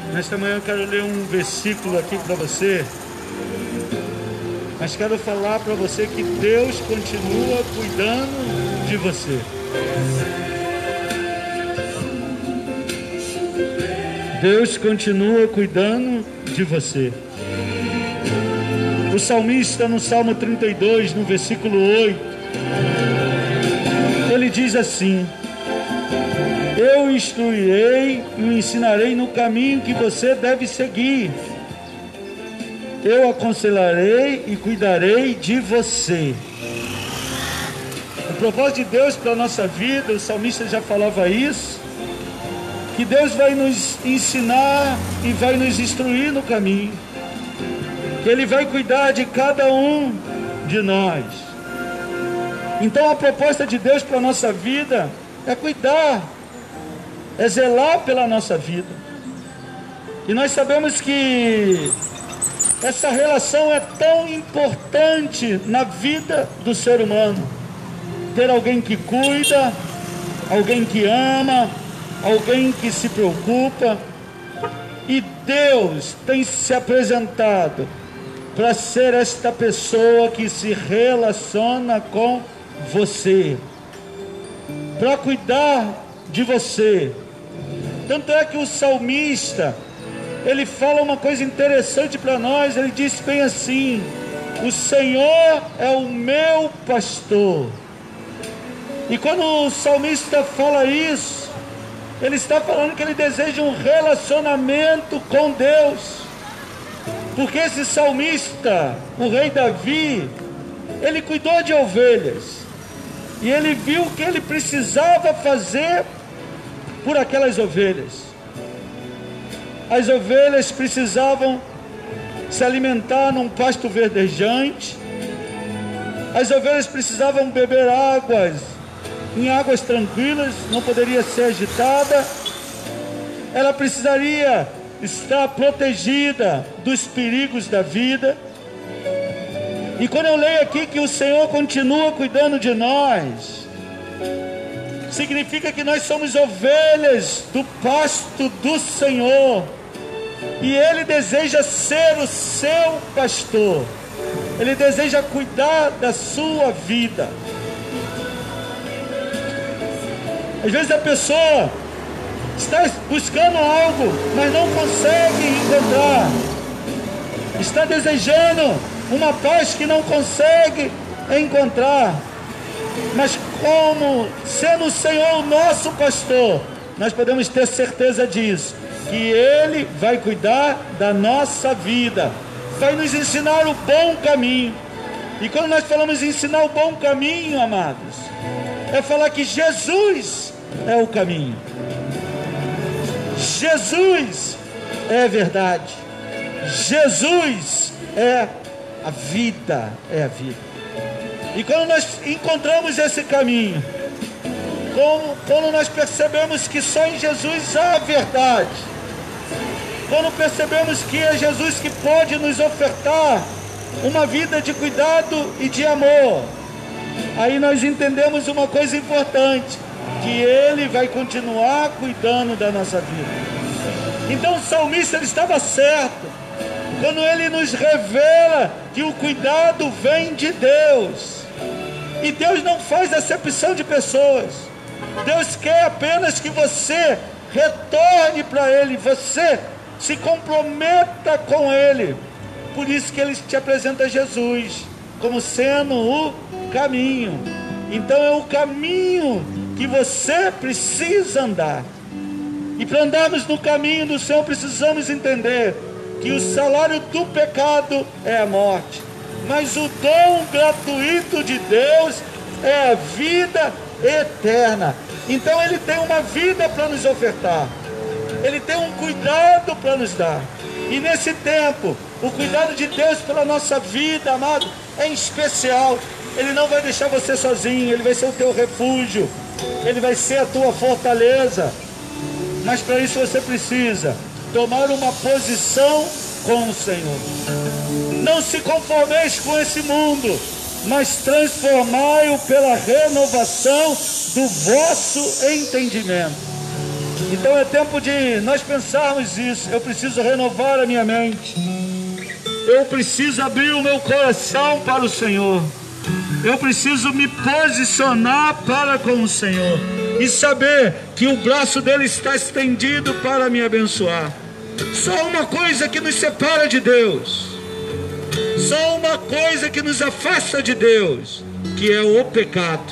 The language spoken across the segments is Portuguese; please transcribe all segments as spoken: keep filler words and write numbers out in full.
Nesta manhã eu quero ler um versículo aqui para você, mas quero falar para você que Deus continua cuidando de você. Deus continua cuidando de você. O salmista, no Salmo trinta e dois, no versículo oito, ele diz assim: eu instruirei e o ensinarei no caminho que você deve seguir. Eu aconselharei e cuidarei de você. O propósito de Deus para a nossa vida, o salmista já falava isso, que Deus vai nos ensinar e vai nos instruir no caminho, que Ele vai cuidar de cada um de nós. Então a proposta de Deus para a nossa vida é cuidar, é zelar pela nossa vida. E nós sabemos que essa relação é tão importante na vida do ser humano. Ter alguém que cuida, alguém que ama, alguém que se preocupa. E Deus tem se apresentado para ser esta pessoa que se relaciona com você, para cuidar de você. Tanto é que o salmista, ele fala uma coisa interessante para nós. Ele diz bem assim: o Senhor é o meu pastor. E quando o salmista fala isso, ele está falando que ele deseja um relacionamento com Deus. Porque esse salmista, o rei Davi, ele cuidou de ovelhas, e ele viu o que ele precisava fazer por aquelas ovelhas. As ovelhas precisavam se alimentar num pasto verdejante. As ovelhas precisavam beber águas em águas tranquilas, não poderia ser agitada. Ela precisaria estar protegida dos perigos da vida. E quando eu leio aqui que o Senhor continua cuidando de nós, significa que nós somos ovelhas do pasto do Senhor, e Ele deseja ser o seu pastor. Ele deseja cuidar da sua vida. Às vezes a pessoa está buscando algo, mas não consegue encontrar. Está desejando uma paz que não consegue encontrar. Mas como sendo o Senhor o nosso pastor, nós podemos ter certeza disso, que Ele vai cuidar da nossa vida, vai nos ensinar o bom caminho. E quando nós falamos em ensinar o bom caminho, amados, é falar que Jesus é o caminho, Jesus é a verdade, Jesus é a vida, é a vida. E quando nós encontramos esse caminho, como, quando nós percebemos que só em Jesus há a verdade, quando percebemos que é Jesus que pode nos ofertar uma vida de cuidado e de amor, aí nós entendemos uma coisa importante, que Ele vai continuar cuidando da nossa vida. Então o salmista, ele estava certo quando ele nos revela que o cuidado vem de Deus. E Deus não faz acepção de pessoas. Deus quer apenas que você retorne para Ele, você se comprometa com Ele. Por isso que Ele te apresenta Jesus como sendo o caminho. Então é o caminho que você precisa andar. E para andarmos no caminho do Senhor, precisamos entender que o salário do pecado é a morte, mas o dom gratuito de Deus é a vida eterna. Então Ele tem uma vida para nos ofertar, Ele tem um cuidado para nos dar. E nesse tempo, o cuidado de Deus pela nossa vida, amado, é especial. Ele não vai deixar você sozinho, Ele vai ser o teu refúgio, Ele vai ser a tua fortaleza. Mas para isso você precisa tomar uma posição com o Senhor. Não se conformeis com esse mundo, mas transformai-o pela renovação do vosso entendimento. Então é tempo de nós pensarmos isso. Eu preciso renovar a minha mente. Eu preciso abrir o meu coração para o Senhor. Eu preciso me posicionar para com o Senhor e saber que o braço dele está estendido para me abençoar. Só uma coisa que nos separa de Deus, só uma coisa que nos afasta de Deus, que é o pecado,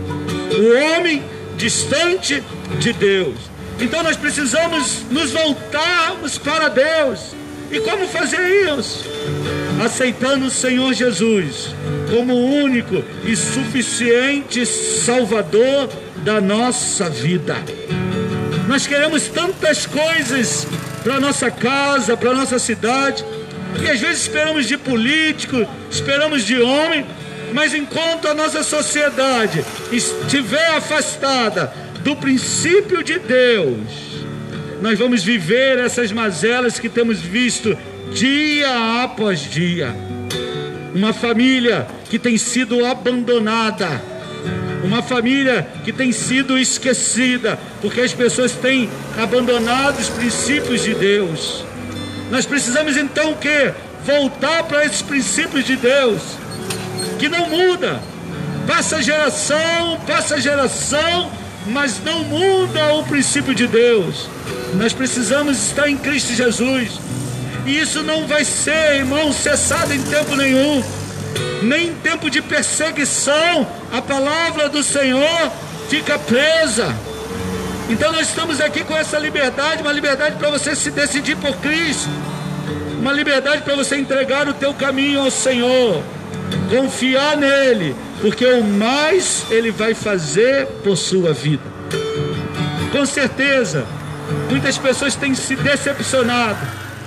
o homem distante de Deus. Então nós precisamos nos voltarmos para Deus. E como fazer isso? Aceitando o Senhor Jesus como o único e suficiente Salvador da nossa vida. Nós queremos tantas coisas para nossa casa, para nossa cidade, e às vezes esperamos de político, esperamos de homem, mas enquanto a nossa sociedade estiver afastada do princípio de Deus, nós vamos viver essas mazelas que temos visto dia após dia. Uma família que tem sido abandonada, uma família que tem sido esquecida, porque as pessoas têm abandonado os princípios de Deus. Nós precisamos então o quê? Voltar para esses princípios de Deus, que não muda. Passa geração, passa geração, mas não muda o princípio de Deus. Nós precisamos estar em Cristo Jesus. E isso não vai ser, irmão, cessado em tempo nenhum. Nem em tempo de perseguição, a palavra do Senhor fica presa. Então nós estamos aqui com essa liberdade, uma liberdade para você se decidir por Cristo, uma liberdade para você entregar o teu caminho ao Senhor, confiar nele, porque o mais ele vai fazer por sua vida. Com certeza, muitas pessoas têm se decepcionado,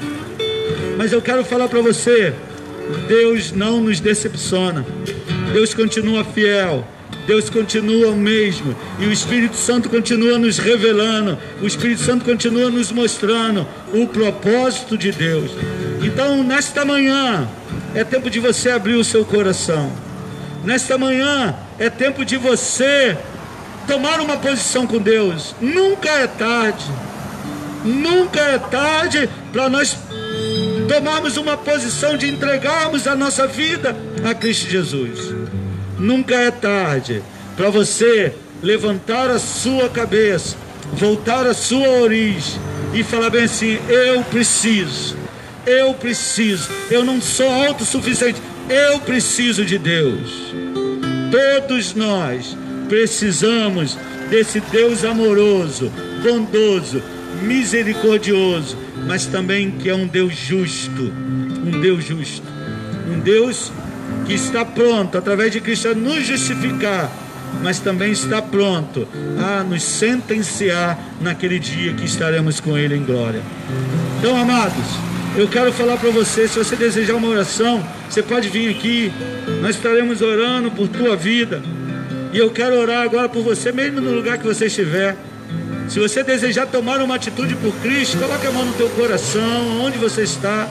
mas eu quero falar para você, Deus não nos decepciona. Deus continua fiel, Deus continua o mesmo, e o Espírito Santo continua nos revelando, o Espírito Santo continua nos mostrando o propósito de Deus. Então nesta manhã é tempo de você abrir o seu coração. Nesta manhã é tempo de você tomar uma posição com Deus. Nunca é tarde, nunca é tarde para nós tomarmos uma posição de entregarmos a nossa vida a Cristo Jesus. Nunca é tarde para você levantar a sua cabeça, voltar à sua origem e falar bem assim: eu preciso, eu preciso, eu não sou autossuficiente, eu preciso de Deus. Todos nós precisamos desse Deus amoroso, bondoso, misericordioso, mas também que é um Deus justo, um Deus justo, um Deus que está pronto, através de Cristo, a nos justificar, mas também está pronto a nos sentenciar naquele dia que estaremos com Ele em glória. Então, amados, eu quero falar para você, se você desejar uma oração, você pode vir aqui, nós estaremos orando por tua vida, e eu quero orar agora por você, mesmo no lugar que você estiver. Se você desejar tomar uma atitude por Cristo, coloque a mão no teu coração, onde você está.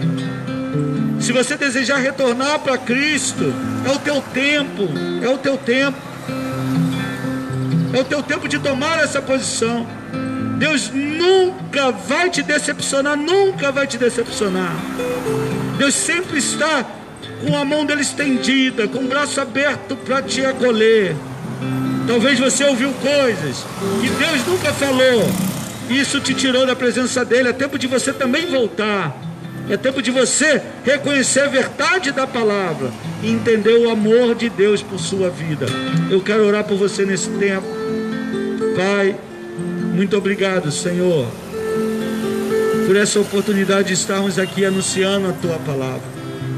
Se você desejar retornar para Cristo, é o teu tempo, é o teu tempo, é o teu tempo de tomar essa posição. Deus nunca vai te decepcionar, nunca vai te decepcionar. Deus sempre está com a mão dele estendida, com o braço aberto para te acolher. Talvez você ouviu coisas que Deus nunca falou, isso te tirou da presença dele. É tempo de você também voltar. É tempo de você reconhecer a verdade da palavra e entender o amor de Deus por sua vida. Eu quero orar por você nesse tempo. Pai, muito obrigado, Senhor, por essa oportunidade de estarmos aqui anunciando a tua palavra.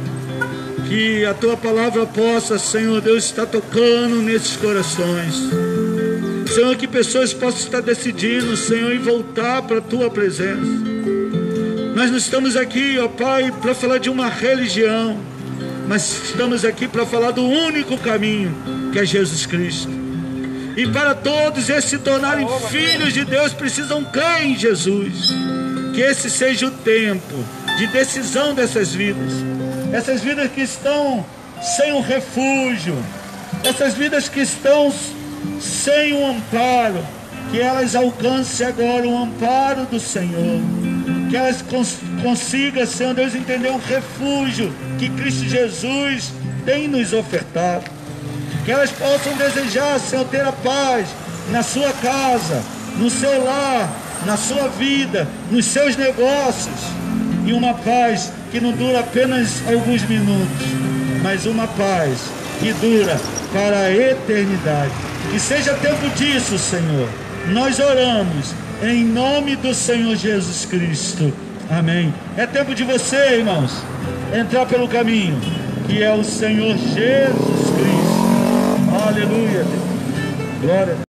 Que a tua palavra possa, Senhor Deus, estar tocando nesses corações. Senhor, que pessoas possam estar decidindo, Senhor, em voltar para a tua presença. Nós não estamos aqui, ó Pai, para falar de uma religião, mas estamos aqui para falar do único caminho, que é Jesus Cristo. E para todos esses se tornarem filhos de Deus, precisam crer em Jesus. Que esse seja o tempo de decisão dessas vidas. Essas vidas que estão sem um refúgio, essas vidas que estão sem um amparo, que elas alcancem agora o amparo do Senhor, que elas cons consigam, Senhor Deus, entender um refúgio que Cristo Jesus tem nos ofertado, que elas possam desejar, Senhor, ter a paz na sua casa, no seu lar, na sua vida, nos seus negócios, e uma paz que não dura apenas alguns minutos, mas uma paz que dura para a eternidade. Que seja tempo disso, Senhor. Nós oramos em nome do Senhor Jesus Cristo. Amém. É tempo de você, irmãos, entrar pelo caminho que é o Senhor Jesus Cristo. Aleluia. Glória a Deus.